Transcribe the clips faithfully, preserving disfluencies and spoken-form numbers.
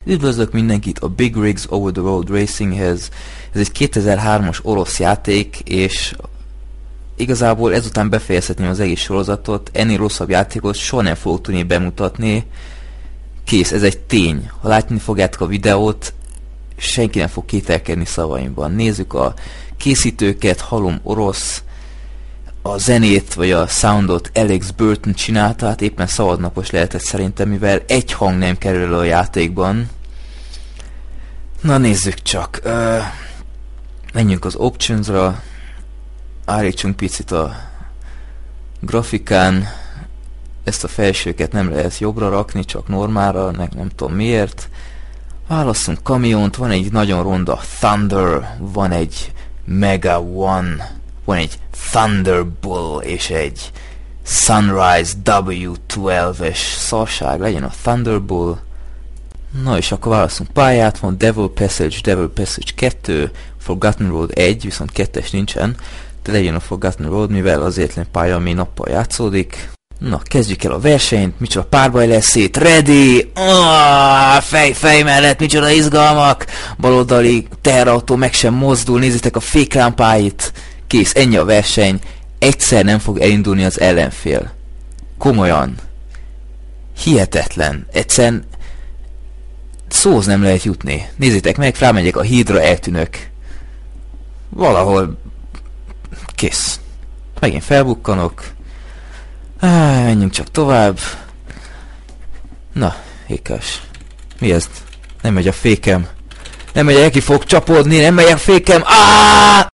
Üdvözlök mindenkit a Big Rigs Over the Road Racinghez. Ez egy kétezer-hármas orosz játék, és igazából ezután befejezhetném az egész sorozatot. Ennél rosszabb játékot soha nem fogok tudni bemutatni. Kész, ez egy tény. Ha látni fogjátok a videót, senki nem fog kételkedni szavaimban. Nézzük a készítőket, hallom orosz. A zenét, vagy a soundot Alex Burton csinálta, hát éppen szabadnapos lehetett szerintem, mivel egy hang nem kerül a játékban. Na nézzük csak. Uh, menjünk az optionsra. Állítsunk picit a grafikán. Ezt a felsőket nem lehet jobbra rakni, csak normálra, nem, nem tudom miért. Válasszunk kamiont, van egy nagyon ronda Thunder, van egy Mega One, van egy Thunderbull és egy Sunrise W tizenkettes-es szarság, legyen a Thunderbull. Na és akkor válaszunk pályát, van Devil Passage, Devil Passage kettő, Forgotten Road egy, viszont kettes nincsen, de legyen a Forgotten Road, mivel az egyetlen pálya, ami nappal játszódik. Na, kezdjük el a versenyt, micsoda párbaj lesz itt, ready! Oh, fej, fej mellett, micsoda izgalmak! Baloldali teherautó meg sem mozdul, nézzétek a féklámpáit! Kész, ennyi a verseny, egyszer nem fog elindulni az ellenfél. Komolyan. Hihetetlen. Egyszerűen szóhoz nem lehet jutni. Nézzétek meg, felmegyek a hídra, eltűnök. Valahol kész. Megint felbukkanok. Ah, menjünk csak tovább. Na, hékás. Mi ez? Nem megy a fékem. Nem megy, neki fog csapódni, nem megy a fékem. Ah!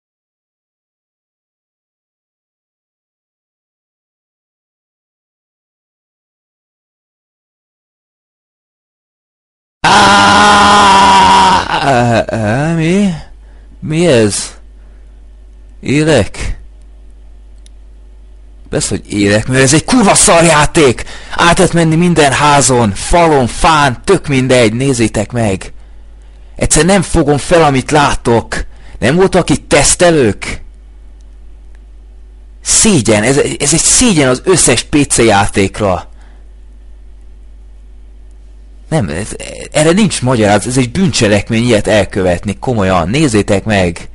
Ah, mi? Mi ez? Élek? Persze, hogy élek, mert ez egy kurva szarjáték! Át lehet menni minden házon, falon, fán, tök mindegy, nézzétek meg! Egyszer nem fogom fel, amit látok! Nem voltak itt tesztelők? Szégyen, ez, ez egy szégyen az összes pé cé játékra! Nem, ez, erre nincs magyarázat, ez egy bűncselekmény ilyet elkövetni, komolyan, nézzétek meg!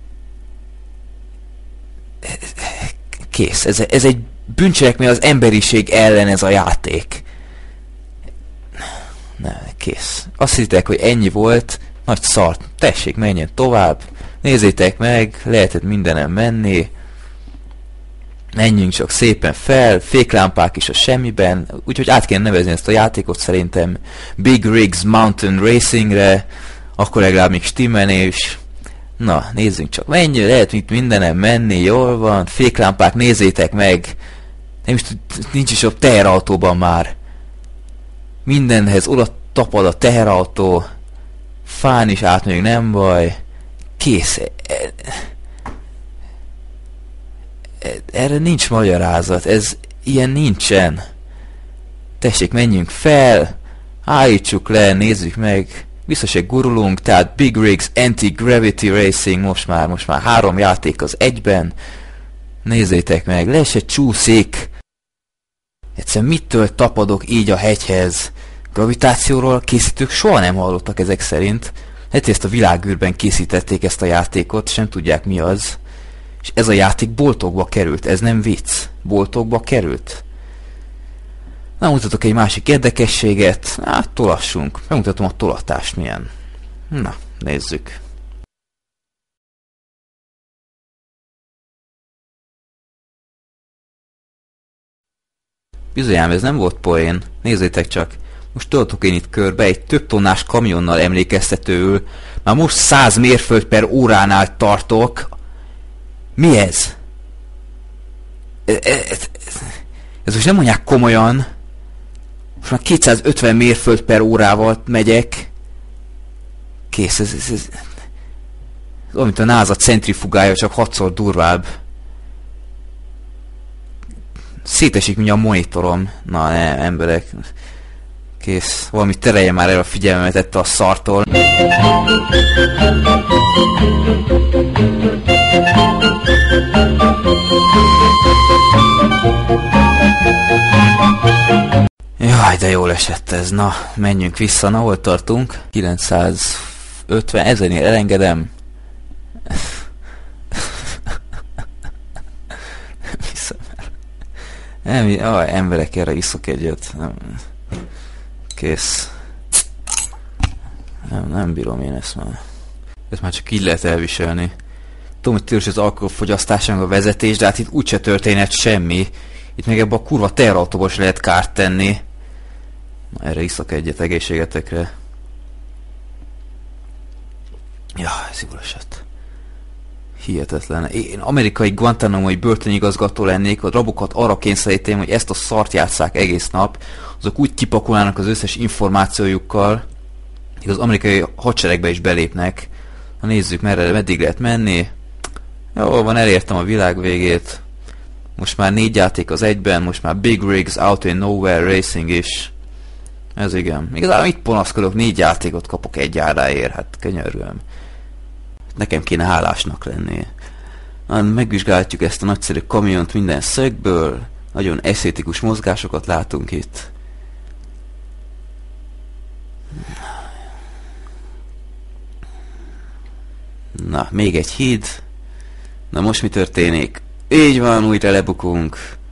Kész, ez, ez egy bűncselekmény az emberiség ellen ez a játék. Nem, kész. Azt hittek, hogy ennyi volt, nagy szart, tessék, menjen tovább, nézzétek meg, lehetett mindenem menni. Menjünk csak szépen fel, féklámpák is a semmiben, úgyhogy át kéne nevezni ezt a játékot szerintem Big Rigs Mountain Racingre, akkor legalább még stimmelni is. Na, nézzünk csak, menjünk, lehet itt mindenem menni, jól van, féklámpák, nézzétek meg, nem is nincs is a teherautóban már. Mindenhez oda tapad a teherautó, fán is átmegyünk, nem baj, kész. Erre nincs magyarázat, ez ilyen nincsen. Tessék, menjünk fel, állítsuk le, nézzük meg, biztos, hogy gurulunk, tehát Big Rigs Anti-Gravity Racing, most már, most már három játék az egyben. Nézzétek meg, le se csúszik. Egyszerűen mitől tapadok így a hegyhez? Gravitációról készítők soha nem hallottak ezek szerint. Hát ezt a világűrben készítették ezt a játékot, és nem tudják mi az. És ez a játék boltokba került, ez nem vicc. Boltokba került. Na, mutatok egy másik érdekességet. Hát, tolassunk. Megmutatom a tolatást milyen. Na, nézzük. Bizonyám, ez nem volt poén. Nézzétek csak. Most tolatok én itt körbe egy több tonnás kamionnal emlékeztetőül. Már most száz mérföld per óránál tartok. Mi ez? Ez, ez, ez most nem mondják komolyan. Most már kétszázötven mérföld per órával megyek. Kész, ez, ez, ez, ez olyan, mint a NASA centrifugája, csak hatszor durvább. Szétesik, mint a monitorom. Na, ne, emberek. Kész, valami terelje már el a figyelmemet ettől a szartól. Jaj, Áj, de jól esett ez. Na, menjünk vissza. Na, hol tartunk? kilencszázötven, ezernél elengedem. Nem hiszem el. Nem, ah, emberek, erre iszok egyet. Nem. Kész. Nem, nem bírom én ezt már. Ezt már csak így lehet elviselni. Tudom, hogy tilos az alkoholfogyasztásának a vezetés, de hát itt úgyse történhet semmi. Itt még ebben a kurva teherautóban is lehet kárt tenni. Na, erre iszok egyet, egészségetekre. Ja, ez jól esett. Hihetetlen. Én amerikai Guantanamo-i börtönigazgató lennék, a rabokat arra kényszeríteném, hogy ezt a szart játsszák egész nap, azok úgy kipakolnának az összes információjukkal, hogy az amerikai hadseregbe is belépnek. Na nézzük, merre, meddig lehet menni. Jó, van, elértem a világ végét. Most már négy játék az egyben, most már Big Rigs, Out in Nowhere, Racing is. Ez igen. Igazából itt panaszkodok, négy játékot kapok egy áráért, hát könyörgöm. Nekem kéne hálásnak lenni. Na, megvizsgálhatjuk ezt a nagyszerű kamiont minden szögből. Nagyon esztétikus mozgásokat látunk itt. Na, még egy híd. Na most mi történik? Így van, újra lebukunk.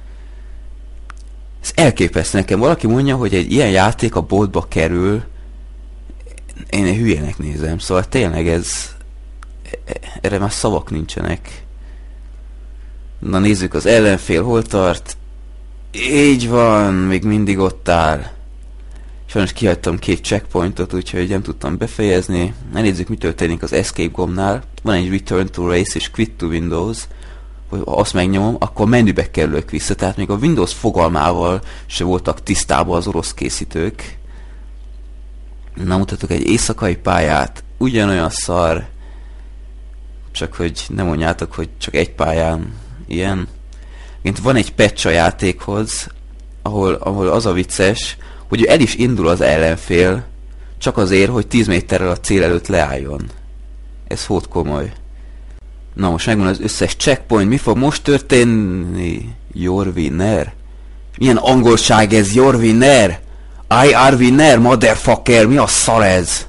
Ez elképesztő nekem. Valaki mondja, hogy egy ilyen játék a boltba kerül. Én egy hülyének nézem. Szóval tényleg ez... Erre már szavak nincsenek. Na nézzük, az ellenfél hol tart. Így van, még mindig ott áll. Sajnos kihagytam két checkpointot, úgyhogy nem tudtam befejezni. Na nézzük, mi történik az Escape gombnál. Van egy Return to Race és Quit to Windows. Ha azt megnyomom, akkor menübe kerülök vissza. Tehát még a Windows fogalmával se voltak tisztában az orosz készítők. Na, mutatok egy éjszakai pályát. Ugyanolyan szar. Csak hogy nem mondjátok, hogy csak egy pályán ilyen. Van egy patch a játékhoz, ahol, ahol az a vicces, hogy el is indul az ellenfél, csak azért, hogy tíz méterrel a cél előtt leálljon. Ez hót komoly. Na most megvan az összes checkpoint, mi fog most történni? Your winner? Milyen angolság ez? Your winner? I are winner, motherfucker, mi a szar ez?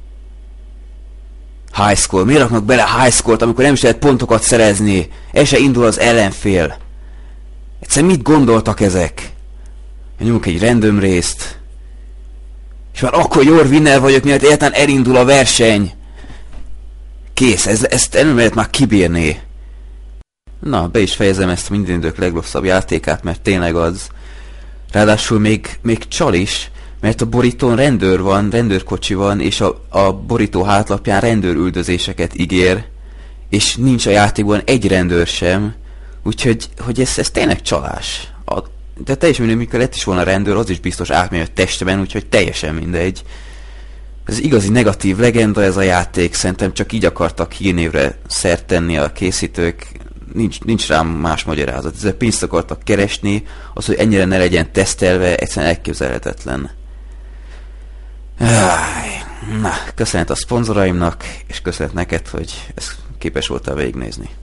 High score, miért raknak bele high score-t, amikor nem is lehet pontokat szerezni? El se indul az ellenfél. Egyszerűen mit gondoltak ezek? Nyomunk egy random részt. És már akkor your winner vagyok, miatt egyáltalán elindul a verseny. Kész, ez, ezt nem lehet már kibírni. Na, be is fejezem ezt a minden idők legrosszabb játékát, mert tényleg az. Ráadásul még, még csal is, mert a borítón rendőr van, rendőrkocsi van, és a, a borító hátlapján rendőrüldözéseket ígér, és nincs a játékban egy rendőr sem, úgyhogy hogy ez, ez tényleg csalás. A, de teljesen mindegy, mikor lett is volna rendőr, az is biztos átmegy a testben, úgyhogy teljesen mindegy. Ez igazi negatív legenda ez a játék, szerintem csak így akartak hírnévre szert tenni a készítők, nincs, nincs rám más magyarázat. Ezzel pénzt akartak keresni, az, hogy ennyire ne legyen tesztelve, egyszerűen elképzelhetetlen. Na, köszönet a szponzoraimnak, és köszönet neked, hogy ezt képes voltál végignézni.